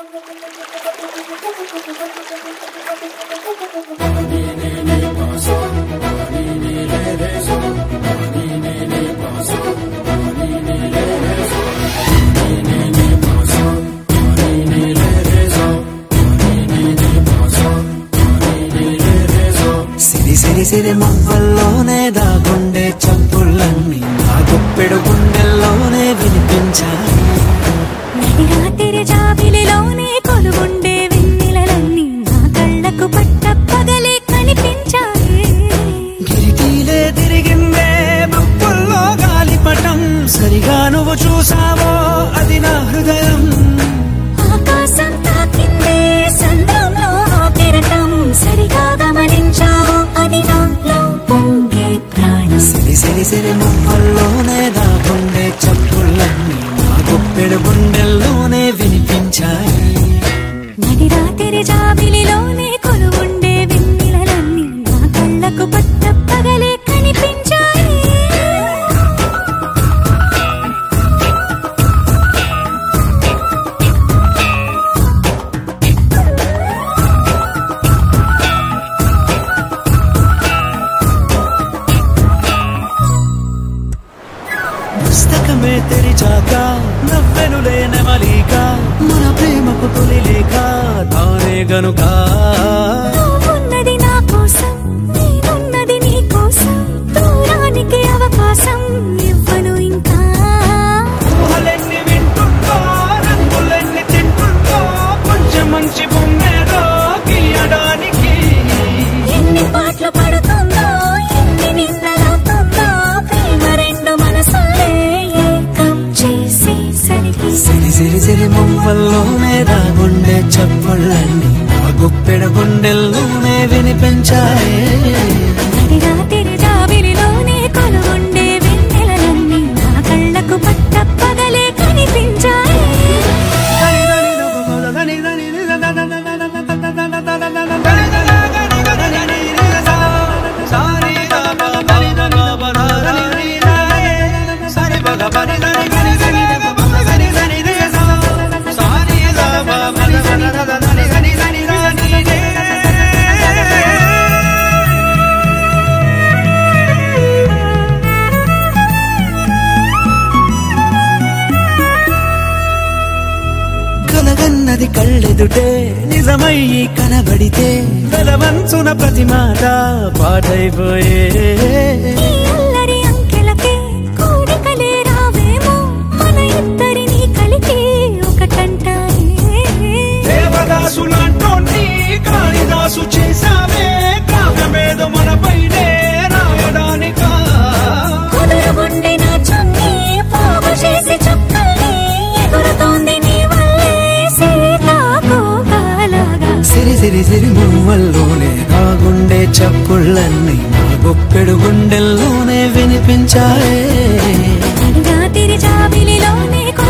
సిరి మొవ్వల్లోనే దాగుండే చప్పుళ్ళన్నీ నా గుప్పెడు గుండెల్లోనే వినిపించాయి. రాత్రి జాబిలిలోనే కొలువుండే వెన్నెలలన్నీ నా కళ్ళకు పట్ట పగలే కనిపించాయి. గిరిటీలే తిరిగిందే మబ్బుల్లో గాలిపటం, సరిగా నువ్వు చూసావో అది నా హృదయం. ఆకాశం తాకిందే సంద్రంలో కెరటం, సరిగా గమనించావు అది నాలో పొంగే ప్రాణం. సిరి సిరి మొవ్వల్లోనే దాగుండే చప్పుళ్ళన్నీ నా గుప్పెడు గుండెల్లోనే వినిపించాయి. రాత్రి జాబిలిలోనే కొలువుండే వెన్నెలలన్నీ నా కళ్ళకు పట్ట పగలే కనిపించాయి. పుస్తకమే తెరిచాక నవ్వెనులే నెమలిక, మన ప్రేమకు తొలి లేక తానే గనుక. ఉన్నది నా కోసం, నేనున్నది నీ కోసం, దూరానికి అవకాశం ఇవ్వను ఇంకా. ఊహలెన్ని వింటుందో, రంగులెన్ని తింటుందో, కొంచెం మంచి బొమ్మేదో గీయడానికి. ఎన్ని పాటలు పడుతుందో, ఎన్ని నిందలవుతుందో, ప్రేమ రెండు మనసులే ఏకం చేసేసరికి. సిరి సిరి సిరి మొవ్వల్లోనే దాగుండే చప్పుళ్ళన్నీ నా గుప్పెడు గుండెల్లోనే వినిపించాయి. రాత్రి జాబిలిలోనే కొలువుండే వెన్నెలలన్నీ నా కళ్ళకు పట్ట పగలే కనిపించాయి. కలగన్నది కళ్ళెదుటే నిజమయ్యి కనబడితే, వెలవంచున ప్రతి మాట పాటైపోయే. ఈ అల్లరి అంకెలకే కోరికలే రావేమో, మన ఇద్దరిని కలిపి ఒకటంటాయే. దేవదాసులంటోని కాళిదాసు చేసావే, కావ్యమేదో మనపైనే రాయడానికా. కుదురుగుండె నా చున్నీ పోగు చేసి చుక్కల్ని ఎగురుతోంది నీ వల్లే సీతాకోకలాగా. సిరి సిరి సిరి మొవ్వల్లోనే దాగుండే చప్పుళ్ళన్నీ నా గుప్పెడు గుండెల్లోనే వినిపించాయే. రాత్రి జాబిలిలోనే